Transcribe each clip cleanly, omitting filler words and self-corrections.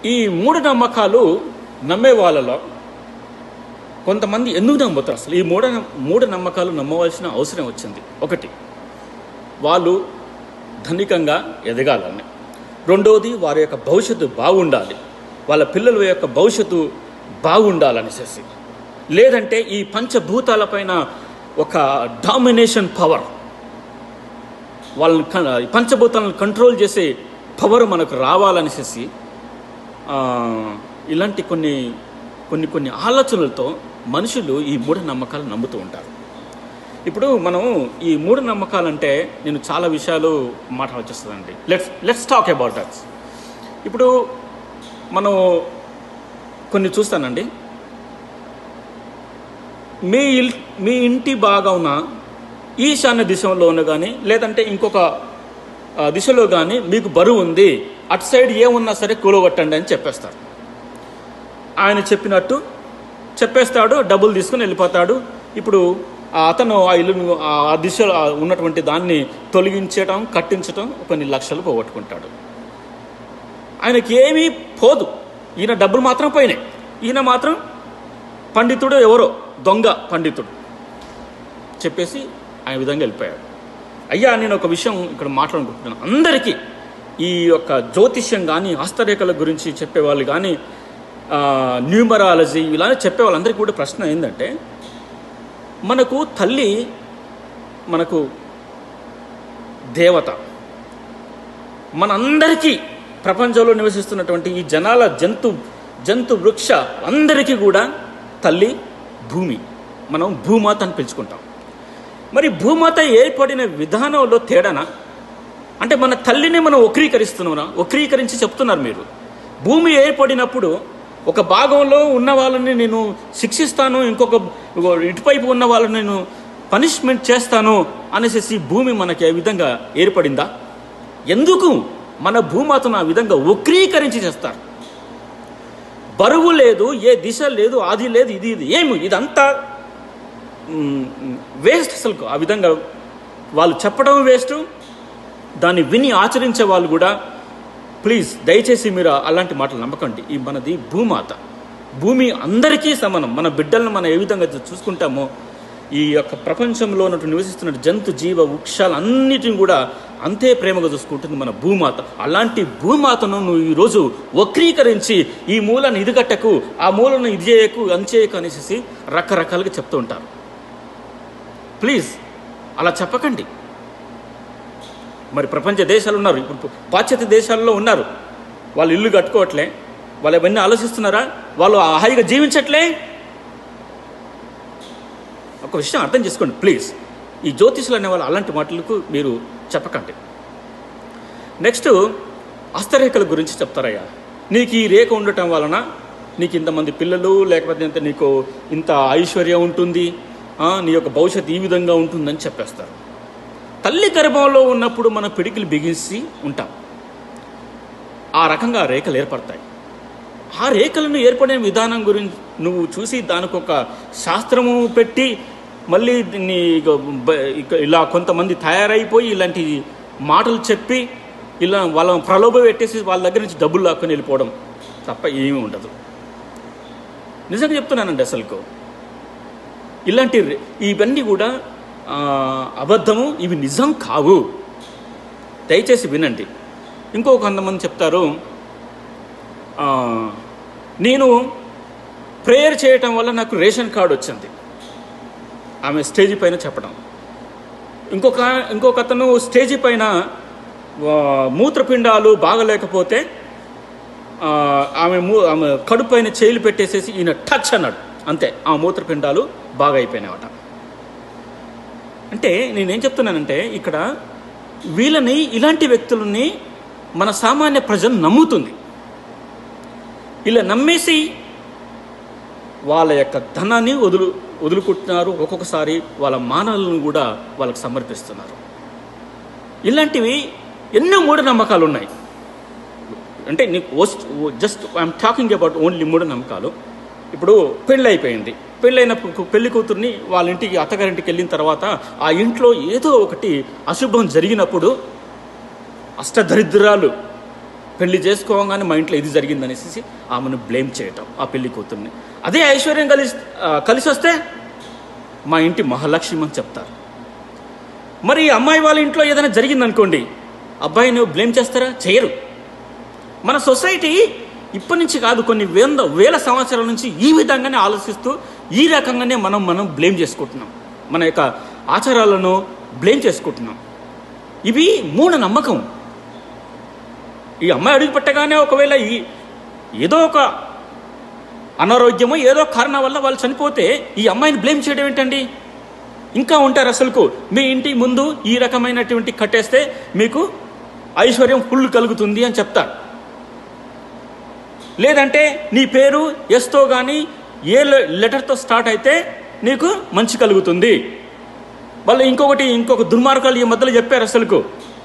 ఈ మూఢనమ్మకాలు నమ్మే వాళ్ళలో కొంతమంది ఎందుకు నమ్ముతారు? అసలు ఈ మూఢనమ్మకాలు నమ్మవలసిన అవసరం వచ్చింది. ఒకటి, వాళ్ళు ధనికంగా ఎదగాలని. రెండవది, వారి యొక్క భవిష్యత్తు బాగుండాలి, వాళ్ళ పిల్లల యొక్క భవిష్యత్తు బాగుండాలనేసి. లేదంటే ఈ పంచభూతాలపైన ఒక డామినేషన్ పవర్, వాళ్ళని పంచభూతాలను కంట్రోల్ చేసే పవర్ మనకు రావాలనేసి ఇలాంటి కొన్ని ఆలోచనలతో మనుషులు ఈ మూఢనమ్మకాలు నమ్ముతూ ఉంటారు. ఇప్పుడు మనం ఈ మూఢనమ్మకాలంటే నేను చాలా విషయాలు మాట్లాడాల్సి వస్తుందండి. Let's talk about that. ఇప్పుడు మనం కొన్ని చూస్తానండి. మీ ఇంటి భాగమున ఈశాన్య దిశలోనూ కానీ లేదంటే ఇంకొక దిశలో కానీ మీకు బరువు ఉంది, అటు సైడ్ ఏమున్నా సరే కూలగొట్టండి అని చెప్పేస్తారు. ఆయన చెప్పినట్టు చెప్పేస్తాడు, డబ్బులు తీసుకుని వెళ్ళిపోతాడు. ఇప్పుడు అతను ఆ ఇల్లును ఆ దిశలో ఉన్నటువంటి దాన్ని తొలగించడం, కట్టించడం కొన్ని లక్షలు పోగొట్టుకుంటాడు. ఆయనకి ఏమీ పోదు, ఈయన డబ్బులు మాత్రం పోయినాయి. ఈయన మాత్రం పండితుడు, ఎవరో దొంగ పండితుడు చెప్పేసి ఆ విధంగా వెళ్ళిపోయాడు. అయ్యా, నేను ఒక విషయం ఇక్కడ మాట్లాడుకుంటున్నాను. అందరికీ ఈ యొక్క జ్యోతిష్యం కానీ, హస్తరేఖల గురించి చెప్పేవాళ్ళు కానీ, న్యూమరాలజీ ఇలా చెప్పే వాళ్ళందరికీ కూడా ప్రశ్న ఏంటంటే, మనకు తల్లి, మనకు దేవత, మనందరికీ ప్రపంచంలో నివసిస్తున్నటువంటి ఈ జనాల జంతు వృక్ష అందరికీ కూడా తల్లి భూమి. మనం భూమాత అని పిలుచుకుంటాం. మరి భూమాత ఏర్పడిన విధానంలో తేడానా? అంటే మన తల్లిని మనం వక్రీకరించి చెప్తున్నారు మీరు. భూమి ఏర్పడినప్పుడు ఒక భాగంలో ఉన్న వాళ్ళని నేను శిక్షిస్తాను, ఇంకొక ఇటువైపు ఉన్న వాళ్ళని నేను పనిష్మెంట్ చేస్తాను అనేసి భూమి మనకి ఏ విధంగా ఏర్పడిందా? ఎందుకు మన భూమాతను ఆ విధంగా వక్రీకరించి చేస్తారు? బరువు లేదు, ఏ దిశ లేదు, ఆది లేదు, ఇది ఇదంతా వేస్ట్. అసలు ఆ విధంగా వాళ్ళు చెప్పడం వేస్ట్, దాన్ని విని ఆచరించే వాళ్ళు కూడా. ప్లీజ్ దయచేసి మీరు అలాంటి మాటలు నమ్మకండి. ఈ మనది భూమాత, భూమి అందరికీ సమానం. మన బిడ్డలను మనం ఏ విధంగా చూసుకుంటామో ఈ యొక్క ప్రపంచంలో ఉన్నట్టు నివసిస్తున్న జంతు జీవ వృక్షాలన్నిటిని కూడా అంతే ప్రేమగా చూసుకుంటుంది మన భూమాత. అలాంటి భూమాతను నువ్వు ఈరోజు వక్రీకరించి ఈ మూలను ఇది కట్టకు, ఆ మూలను ఇది చేయకు, అంచేయకు అనేసి రకరకాలుగా చెప్తూ ఉంటారు. ప్లీజ్ అలా చెప్పకండి. మరి ప్రపంచ దేశాలు ఉన్నారు, ఇప్పుడు పాశ్చాత్య దేశాల్లో ఉన్నారు, వాళ్ళు ఇల్లు కట్టుకోవట్లే, వాళ్ళు అవన్నీ ఆలోచిస్తున్నారా? వాళ్ళు హాయిగా జీవించట్లే? ఒక విషయం అర్థం చేసుకోండి ప్లీజ్. ఈ జ్యోతిషులు అనే వాళ్ళు అలాంటి మాటలకు మీరు చెప్పకండి. నెక్స్ట్, హస్తరేఖల గురించి చెప్తారయ్యా. నీకు ఈ రేఖ ఉండటం వలన నీకు ఇంతమంది పిల్లలు, లేకపోతే నీకు ఇంత ఐశ్వర్యం ఉంటుంది, నీ యొక్క భవిష్యత్తు ఈ విధంగా ఉంటుందని చెప్పేస్తారు. తల్లి గర్భంలో ఉన్నప్పుడు మన పిడికిలు బిగించి ఉంటాం, ఆ రకంగా రేఖలు ఏర్పడతాయి. ఆ రేఖలను ఏర్పడిన విధానం గురించి నువ్వు చూసి దానికి ఒక శాస్త్రము పెట్టి మళ్ళీ దీన్ని ఇలా కొంతమంది తయారైపోయి ఇలాంటి మాటలు చెప్పి ఇలా వాళ్ళ ప్రలోభ పెట్టేసి వాళ్ళ దగ్గర నుంచి డబ్బులు లాక్కొని వెళ్ళిపోవడం తప్ప ఏమీ ఉండదు. నిజంగా చెప్తున్నానండి. అసలుకు ఇవన్నీ కూడా అబద్ధము, ఇవి నిజం కావు. దయచేసి వినండి. కొంతమంది చెప్తారు, నేను ప్రేయర్ చేయటం వల్ల నాకు రేషన్ కార్డు వచ్చింది, ఆమె స్టేజీ పైన చెప్పడం. ఇంకొక అతను స్టేజీ పైన మూత్రపిండాలు బాగలేకపోతే ఆమె కడుపు పైన చేయిలు పెట్టేసేసి ఈయన టచ్ అన్నాడు, అంతే ఆ మూత్రపిండాలు బాగా అయిపోయినాయట. అంటే నేనేం చెప్తున్నానంటే, ఇక్కడ ఇలాంటి వ్యక్తులని మన సామాన్య ప్రజలు నమ్ముతుంది. ఇలా నమ్మేసి వాళ్ళ యొక్క ధనాన్ని వదులుకుంటున్నారు. ఒక్కొక్కసారి వాళ్ళ మానవులను కూడా వాళ్ళకి సమర్పిస్తున్నారు. ఇలాంటివి ఎన్నో మూఢనమ్మకాలు ఉన్నాయి. అంటే just I'm talking about only మూఢనమ్మకాలు. ఇప్పుడు పెళ్ళైనప్పుడు పెళ్లి కూతుర్ని వాళ్ళ ఇంటికి, అత్తగారింటికి వెళ్ళిన తర్వాత ఆ ఇంట్లో ఏదో ఒకటి అశుభం జరిగినప్పుడు అష్టదరిద్రాలు పెళ్లి చేసుకోగానే మా ఇంట్లో ఇది జరిగిందనేసి ఆమెను బ్లేమ్ చేయటం, ఆ పెళ్లి కూతుర్ని. అదే ఐశ్వర్యం కలిసి వస్తే మా ఇంటి మహాలక్ష్మి అని చెప్తారు. మరి అమ్మాయి వాళ్ళ ఇంట్లో ఏదైనా జరిగిందనుకోండి, అబ్బాయిని బ్లేమ్ చేస్తారా? చేయరు. మన సొసైటీ ఇప్పటి నుంచి కాదు, కొన్ని వేల సంవత్సరాల నుంచి ఈ విధంగానే ఆలోచిస్తూ ఈ రకంగానే మనం బ్లేమ్ చేసుకుంటున్నాం. మన యొక్క ఆచారాలను బ్లేమ్ చేసుకుంటున్నాం. ఇవి మూఢనమ్మకం. ఈ అమ్మాయి అడుగు పెట్టగానే ఒకవేళ ఏదో ఒక అనారోగ్యమో ఏదో కారణం వల్ల వాళ్ళు చనిపోతే ఈ అమ్మాయిని బ్లేమ్ చేయడం ఏంటండి? ఇంకా ఉంటారు అసలుకు, మీ ఇంటి ముందు ఈ రకమైనటువంటి కట్టేస్తే మీకు ఐశ్వర్యం ఫుల్ కలుగుతుంది అని చెప్తారు. లేదంటే నీ పేరు ఎస్తో కానీ ఏ లెటర్తో స్టార్ట్ అయితే నీకు మంచి కలుగుతుంది. వాళ్ళు ఇంకొక దుర్మార్గాలు ఈ మధ్యలో చెప్పారు అసలుకు,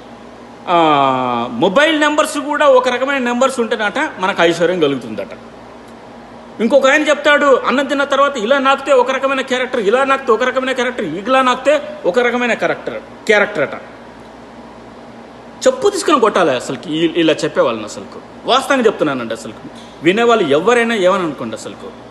మొబైల్ నెంబర్స్ కూడా ఒక రకమైన నెంబర్స్ ఉంటేనట మనకు ఐశ్వర్యం కలుగుతుందట. ఇంకొక ఆయన చెప్తాడు, అన్నం తిన్న తర్వాత ఇలా నాకితే ఒక రకమైన క్యారెక్టర్, ఇలా నాకితే ఒక రకమైన క్యారెక్టర్, ఇలా నాకితే ఒక రకమైన క్యారెక్టర్ అట. చెప్పు తీసుకుని కొట్టాలి అసలుకి ఇలా చెప్పేవాళ్ళని. అసలుకు వాస్తవంగా చెప్తున్నానండి. అసలుకు వినేవాళ్ళు ఎవరైనా ఏమని అనుకోండి. అసలుకు